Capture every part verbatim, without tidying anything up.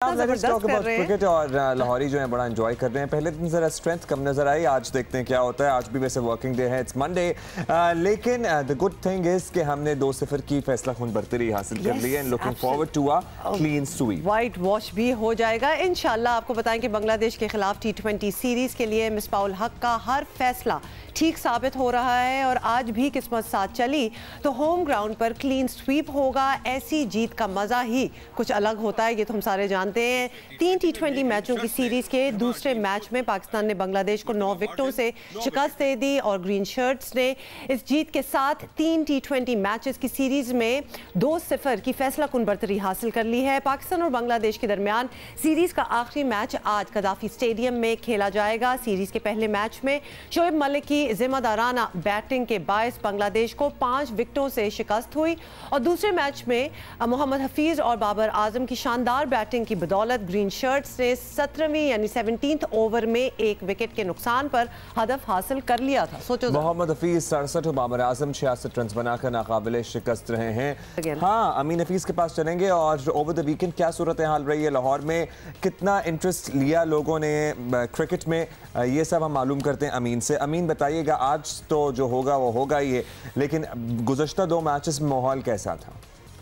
Cricket और लाहौरी जो है बड़ा एंजॉय कर रहे हैं। पहले दिन जरा स्ट्रेंथ कम नजर आई, आज देखते हैं क्या होता है। आज भी वैसे वर्किंग डे है, इट्स मंडे, लेकिन द गुड थिंग इज कि हमने दो सिफर की फैसला खून बरतरी हासिल कर ली है। Looking forward to a clean sweep, whitewash भी हो जाएगा इंशाल्लाह। आपको बताएं कि बांग्लादेश के खिलाफ टी ट्वेंटी सीरीज के लिए मिसबाह-उल हक का हर फैसला ठीक साबित हो रहा है और आज भी किस्मत साथ चली तो होम ग्राउंड पर क्लीन स्वीप होगा। ऐसी जीत का मजा ही कुछ अलग होता है, ये तो हम सारे जानते हैं। तीन टी ट्वेंटी मैचों की सीरीज के दूसरे मैच में पाकिस्तान ने बांग्लादेश को नौ विकेटों से शिकस्त दे दी और ग्रीन शर्ट्स ने इस जीत के साथ तीन टी ट्वेंटी मैचेस की सीरीज में दो सिफर की फैसला कुन बरतरी हासिल कर ली है। पाकिस्तान और बांग्लादेश के दरमियान सीरीज का आखिरी मैच आज कदाफी स्टेडियम में खेला जाएगा। सीरीज के पहले मैच में शोएब मलिक की जिम्मेदाराना बैटिंग के बायस बांग्लादेश को पांच विकेटों से शिकस्त हुई और दूसरे मैच में मोहम्मद हफीज और बाबर आजम की शानदार बैटिंग की बदौलत ग्रीन शर्ट्स ने सत्रहवीं यानी सेवनटीन्थ ओवर में एक विकेट के नुकसान पर हदफ हासिल कर लिया था। सोचो, मोहम्मद हफीज सड़सठ और बाबर आजम छियासठ रन बनाकर नाकाबिले शिकस्त रहे हैं। हाँ, अमीन हफीज के पास चलेंगे और ओवर द वीकेंड क्या सूरत हाल रही है लाहौर में, कितना इंटरेस्ट लिया लोगों ने क्रिकेट में, ये सब हम मालूम करते हैं अमीन से। अमीन बताइएगा, आज तो जो होगा वो होगा ही है, लेकिन गुज़श्ता दो मैचेस में माहौल कैसा था?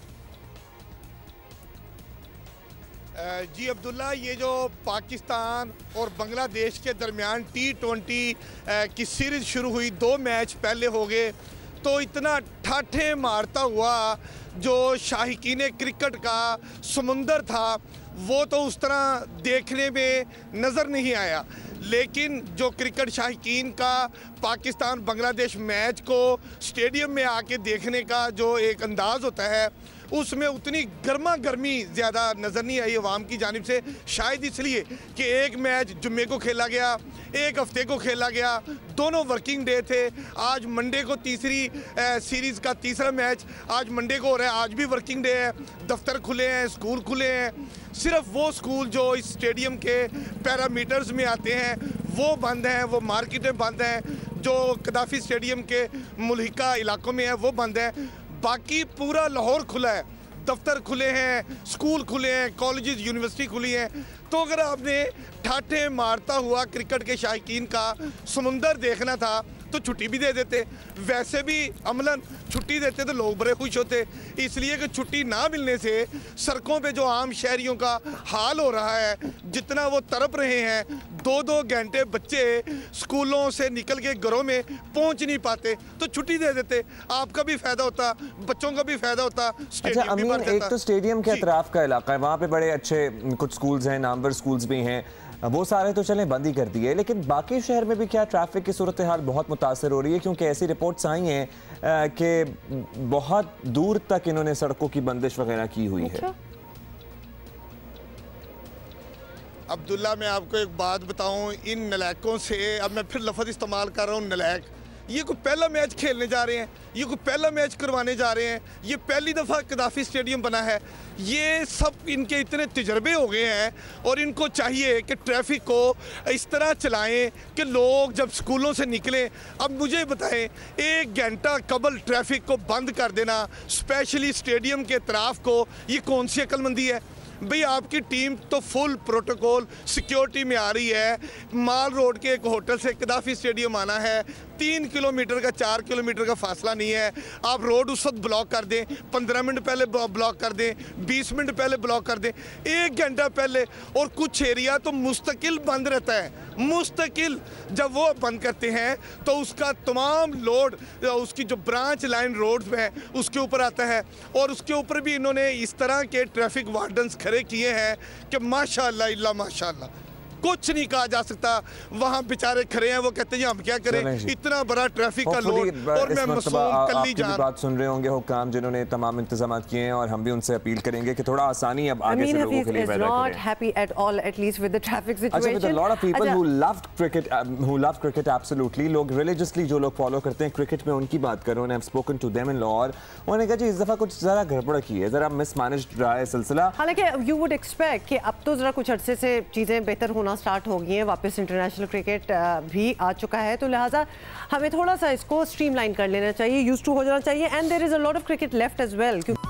जी अब्दुल्ला, ये जो पाकिस्तान और बांग्लादेश के दरमियान टी ट्वेंटी की सीरीज शुरू हुई, दो मैच पहले हो गए, तो इतना ठाठे मारता हुआ जो शाहीकीन क्रिकेट का समुंदर था वो तो उस तरह देखने में नज़र नहीं आया। लेकिन जो क्रिकेट शाहीकीन का पाकिस्तान बांग्लादेश मैच को स्टेडियम में आके देखने का जो एक अंदाज़ होता है, उसमें उतनी गर्मा गर्मी ज़्यादा नज़र नहीं आई अवाम की जानिब से। शायद इसलिए कि एक मैच जुम्मे को खेला गया, एक हफ्ते को खेला गया, दोनों वर्किंग डे थे। आज मंडे को तीसरी सीरीज़ का तीसरा मैच आज मंडे को हो रहा है, आज भी वर्किंग डे है, दफ्तर खुले हैं, स्कूल खुले हैं। सिर्फ वो स्कूल जो इस स्टेडियम के पैरामीटर्स में आते हैं वो बंद हैं, वो मार्केटें बंद हैं, जो कदाफी स्टेडियम के मुल्हिका इलाकों में है वो बंद है। बाकी पूरा लाहौर खुला है, दफ्तर खुले हैं, स्कूल खुले हैं, कॉलेजेस यूनिवर्सिटी खुली हैं। तो अगर आपने ठाठे मारता हुआ क्रिकेट के शायकीन का समुंदर देखना था तो छुट्टी भी दे देते। वैसे भी अमलन छुट्टी देते तो लोग बड़े खुश होते, इसलिए कि छुट्टी ना मिलने से सड़कों पे जो आम शहरियों का हाल हो रहा है, जितना वो तड़प रहे हैं, दो दो घंटे बच्चे स्कूलों से निकल के घरों में पहुंच नहीं पाते, तो छुट्टी दे देते। आपका भी फायदा होता, बच्चों का भी फायदा होता। अच्छा अमीन, एक तो स्टेडियम के अतराफ का इलाका है, वहाँ पे बड़े अच्छे कुछ स्कूल्स हैं, नामवर स्कूल्स भी हैं, वो सारे तो चलें बंद ही कर दिए, लेकिन बाकी शहर में भी क्या ट्रैफिक की सूरत हाल बहुत मुतासर हो रही है? क्योंकि ऐसी रिपोर्ट्स आई हैं कि बहुत दूर तक इन्होंने सड़कों की बंदिश वगैरह की हुई है। अब्दुल्ला, मैं आपको एक बात बताऊं, इन नलायकों से, अब मैं फिर लफ्ज़ इस्तेमाल कर रहा हूं नलायक, ये कोई पहला मैच खेलने जा रहे हैं, ये कोई पहला मैच करवाने जा रहे हैं, ये पहली दफ़ा कदाफी स्टेडियम बना है, ये सब इनके इतने तजर्बे हो गए हैं और इनको चाहिए कि ट्रैफिक को इस तरह चलाएं कि लोग जब स्कूलों से निकलें। अब मुझे बताएं, एक घंटा कबल ट्रैफिक को बंद कर देना, स्पेशली स्टेडियम के तरफ को, ये कौन सी अक्लमंदी है? भाई आपकी टीम तो फुल प्रोटोकॉल सिक्योरिटी में आ रही है, माल रोड के एक होटल से कदाफी स्टेडियम आना है, तीन किलोमीटर का चार किलोमीटर का फासला नहीं है। आप रोड उस वक्त ब्लॉक कर दें, पंद्रह मिनट पहले ब्लॉक कर दें, बीस मिनट पहले ब्लॉक कर दें, एक घंटा पहले। और कुछ एरिया तो मुस्तकिल बंद रहता है, मुस्तकिल। जब वो बंद करते हैं तो उसका तमाम लोड उसकी जो ब्रांच लाइन रोड है उसके ऊपर आता है, और उसके ऊपर भी इन्होंने इस तरह के ट्रैफिक वार्डन्स खड़े किए हैं कि माशाअल्लाह इल्ला माशाअल्लाह, कुछ नहीं कहा जा सकता। वहाँ बेचारे खड़े हैं, वो कहते हैं हम क्या करें, इतना बड़ा ट्रैफिक का लोड। और मैं मासूम कल्ली जान बात सुन रहे होंगे हुक्काम जिन्होंने तमाम इंतजाम किए हैं, और हम भी उनसे अपील करेंगे कि थोड़ा आसानी अब आगे से लोगों के लिए पैदा करें। not happy at all, at least with the traffic situation. अच्छा, with a lot of people who loved cricket, who love cricket absolutely, लोग religiously जो लोग फॉलो करते हैं क्रिकेट में, उनकी बात करो, and I've spoken to them in Lahore, उन्होंने कहा जी इस दफा कुछ जरा गड़बड़ की है, जरा मिसमैनेज्ड रहा है सिलसिला। हालांकि you would expect कि अब तो जरा कुछ अरसे से चीजें बेहतर होना स्टार्ट हो गई हैं, वापस इंटरनेशनल क्रिकेट भी आ चुका है, तो लिहाजा हमें थोड़ा सा इसको स्ट्रीमलाइन कर लेना चाहिए, यूज्ड टू हो जाना चाहिए, and there is a lot of cricket left as well.